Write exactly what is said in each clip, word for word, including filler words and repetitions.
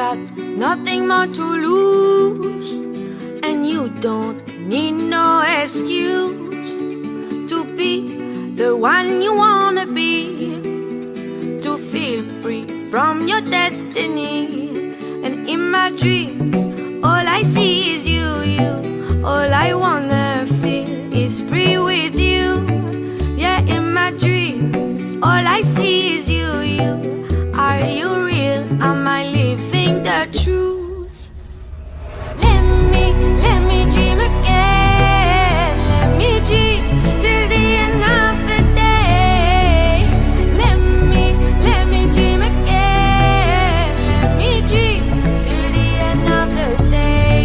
got nothing more to lose, and you don't need no excuse to be the one you wanna be, to feel free from your destiny. And in my dreams, all I see is you, you. All I wanna feel is free with you. Yeah, in my dreams, all I see is you, you. Are you real? Am I living the truth? Let me, let me dream again. Let me dream till the end of the day. Let me, let me dream again. Let me dream till the end of the day.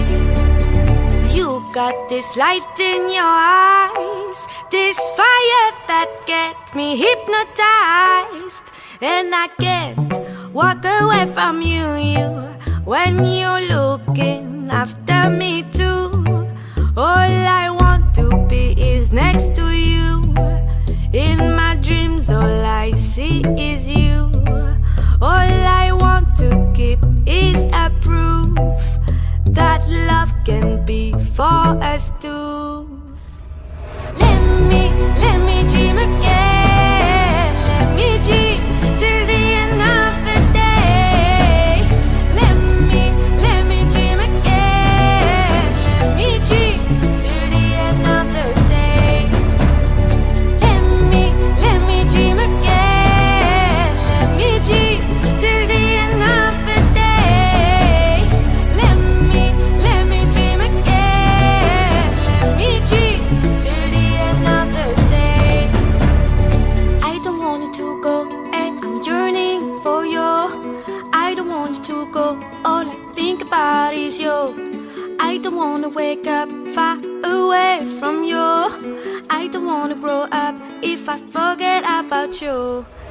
You got this light in your eyes, this fire that gets me hypnotized, and I can't walk away from you, you, when you're looking after me too. All I want to be is next to you. In my dreams, all I see is you. All I want to keep is a proof that love can be for us too. Let me, let me dream again. Let me dream till the end of the day. Let me, let me dream again. Let me dream till the end of the day. Let me, let me dream again. Let me dream till the end of the day. Let me, let me dream again. Let me dream till the end of the day. I don't want it to go, and I'm yearning for you. I don't want it to go, all I think about is you. I don't wanna wake up far away from you. I don't wanna grow up if I forget about you.